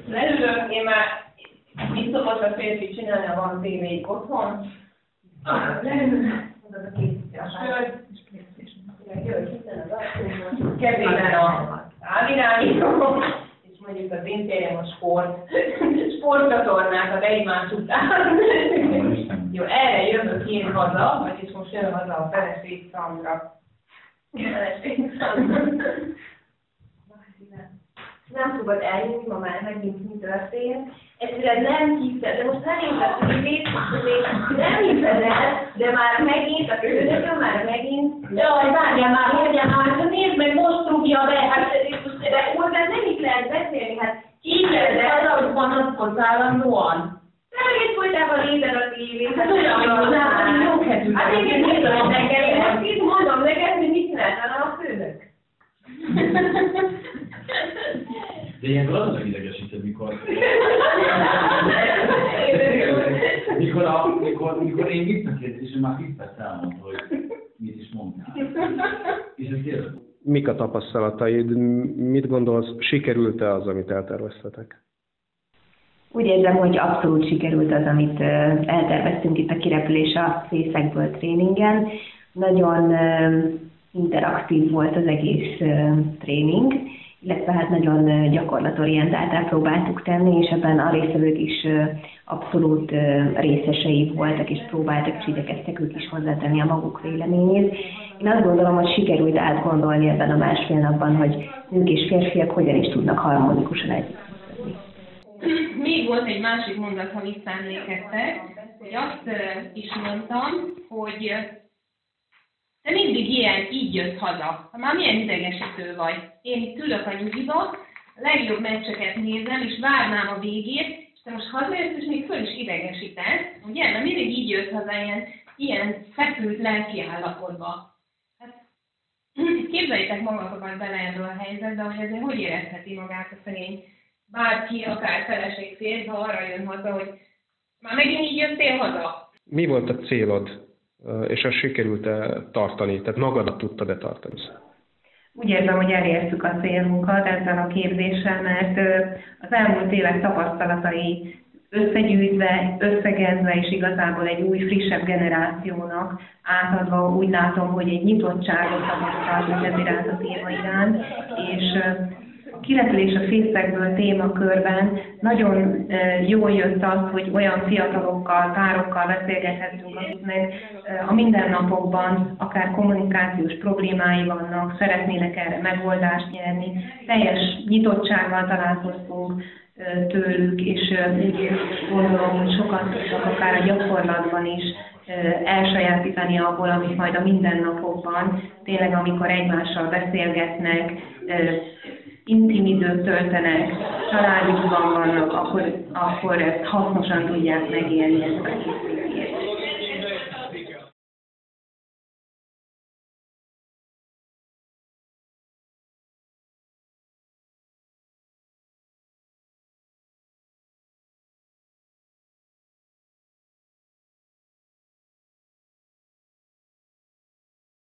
leülök, én már mit szokott a férfi csinálni, ha van tévéig otthon. Leülök, oda a készíti a sört, és kezében a távirányító, és mondjuk az én férjem a sportcsatornákat egymás után. Jó, erre jövök én haza, vagyis most jön haza a feleség Szandra. Nem fogod eljönni, ma már megint mi történt. Egyszerűen nem hiszed, de most elindult a tévét, nem hiszed el, de már megint, a főnökön már megint. Jaj, várjál már, nézd meg, most rúgja be, hát de oldal nem is lehet beszélni, hát kísérde az, ahogy panaszkodsz állandóan. Nem egész folytában nézed a tévét, hát olyan, hogy jó kedvű. Hát én nézem neked, én most itt mondom neked, hogy mit csináltál a főnök. De ilyenkor azon idegesíted, mikor én visszakérdez, és már vissza elmondta, hogy mit is mondtál. És ezt kérdez. Mik a tapasztalataid? Mit gondolsz, sikerült-e az, amit elterveztetek? Úgy érzem, hogy abszolút sikerült az, amit elterveztünk itt a kirepülés a fészekből tréningen. Nagyon interaktív volt az egész tréning, illetve hát nagyon gyakorlatorientáltá próbáltuk tenni, és ebben a résztvevők is abszolút részesei voltak, és próbáltak, és igyekeztek ők is hozzátenni a maguk véleményét. Én azt gondolom, hogy sikerült átgondolni ebben a másfél napban, hogy nők és férfiak hogyan is tudnak harmonikusan együttműködni. Még volt egy másik mondat, ha visszaemlékeztek, hogy azt is mondtam, hogy te mindig így jössz haza. Már milyen idegesítő vagy. Én itt ülök a nyugiba, a legjobb meccseket nézem, és várnám a végét, és te most hazajössz, és még föl is idegesítesz, ugye? Mert mindig így jössz haza ilyen feszült lelki állapotba. Hát, képzeljétek magatokat bele erről a helyzetbe, hogy ezért hogy érezheti magát a szegény bárki, akár feleség férj, ha arra jön haza, hogy már megint így jöttél haza. Mi volt a célod? És azt sikerült-e tartani? Tehát magadat tudtad-e tartani? Úgy érzem, hogy elértük a célunkat ezzel a képzéssel, mert az elmúlt évek tapasztalatai összegyűjtve, összegezve és igazából egy új, frissebb generációnak átadva úgy látom, hogy egy nyitottságot tapasztaltunk ez iránt a téma iránt, és kirepülés a fészekből témakörben nagyon jól jött az, hogy olyan fiatalokkal, párokkal beszélgethettünk, akiknek a mindennapokban akár kommunikációs problémái vannak, szeretnének erre megoldást nyerni. Teljes nyitottsággal találkoztunk tőlük, és úgy gondolom, hogy sokat tudnak akár a gyakorlatban is elsajátítani abból, amit majd a mindennapokban, tényleg amikor egymással beszélgetnek, intim időt töltenek, családjukban vannak, akkor ezt hasznosan tudják megélni ezt a készítést.